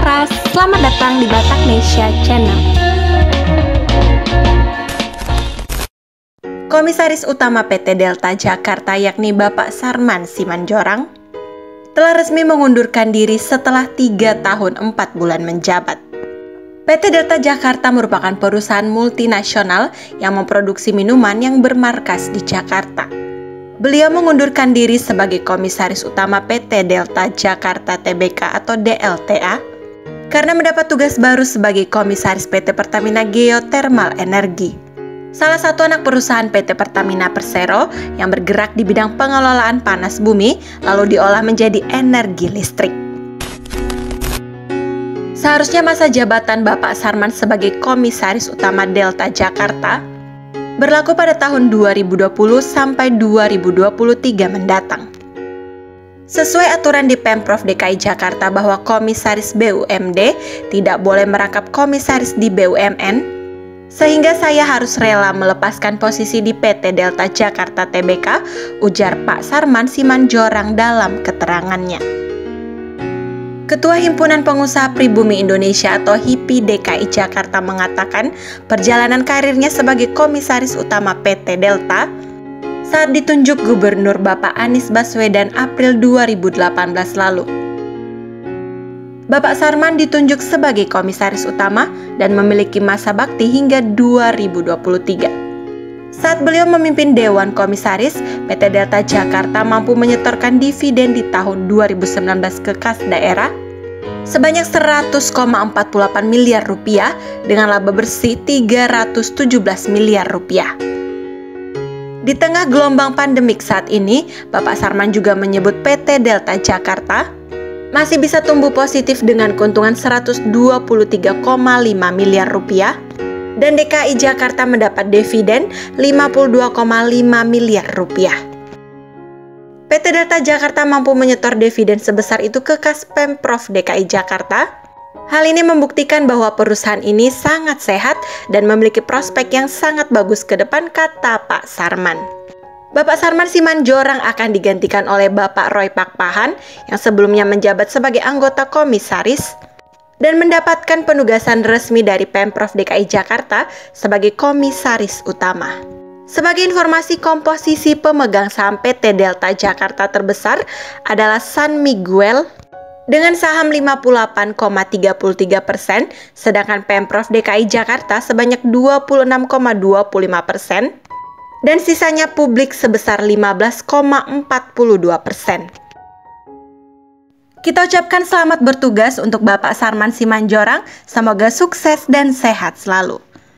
Laras, selamat datang di Bataknesia Channel. Komisaris Utama PT Delta Jakarta yakni Bapak Sarman Simanjorang telah resmi mengundurkan diri setelah 3 tahun 4 bulan menjabat. PT Delta Jakarta merupakan perusahaan multinasional yang memproduksi minuman yang bermarkas di Jakarta. Beliau mengundurkan diri sebagai Komisaris Utama PT Delta Jakarta Tbk atau DLTA karena mendapat tugas baru sebagai Komisaris PT Pertamina Geothermal Energi, salah satu anak perusahaan PT Pertamina Persero yang bergerak di bidang pengelolaan panas bumi lalu diolah menjadi energi listrik. Seharusnya masa jabatan Bapak Sarman sebagai Komisaris Utama Delta Jakarta berlaku pada tahun 2020 sampai 2023 mendatang. Sesuai aturan di Pemprov DKI Jakarta bahwa Komisaris BUMD tidak boleh merangkap komisaris di BUMN, sehingga saya harus rela melepaskan posisi di PT Delta Jakarta Tbk, ujar Pak Sarman Simanjorang dalam keterangannya. Ketua Himpunan Pengusaha Pribumi Indonesia atau HIPI DKI Jakarta mengatakan perjalanan karirnya sebagai Komisaris Utama PT Delta saat ditunjuk Gubernur Bapak Anies Baswedan April 2018 lalu. Bapak Sarman ditunjuk sebagai Komisaris Utama dan memiliki masa bakti hingga 2023. Saat beliau memimpin Dewan Komisaris, PT Delta Jakarta mampu menyetorkan dividen di tahun 2019 ke kas daerah sebanyak 100,48 miliar rupiah dengan laba bersih 317 miliar rupiah. Di tengah gelombang pandemik saat ini, Bapak Sarman juga menyebut PT Delta Jakarta masih bisa tumbuh positif dengan keuntungan 123,5 miliar rupiah dan DKI Jakarta mendapat dividen 52,5 miliar rupiah. PT Delta Jakarta mampu menyetor dividen sebesar itu ke kas Pemprov DKI Jakarta. Hal ini membuktikan bahwa perusahaan ini sangat sehat dan memiliki prospek yang sangat bagus ke depan, kata Pak Sarman. Bapak Sarman Simanjorang akan digantikan oleh Bapak Roy Pakpahan yang sebelumnya menjabat sebagai anggota komisaris dan mendapatkan penugasan resmi dari Pemprov DKI Jakarta sebagai komisaris utama. Sebagai informasi, komposisi pemegang saham PT Delta Jakarta terbesar adalah San Miguel dengan saham 58,33%, sedangkan Pemprov DKI Jakarta sebanyak 26,25%, dan sisanya publik sebesar 15,42%. Kita ucapkan selamat bertugas untuk Bapak Sarman Simanjorang, semoga sukses dan sehat selalu.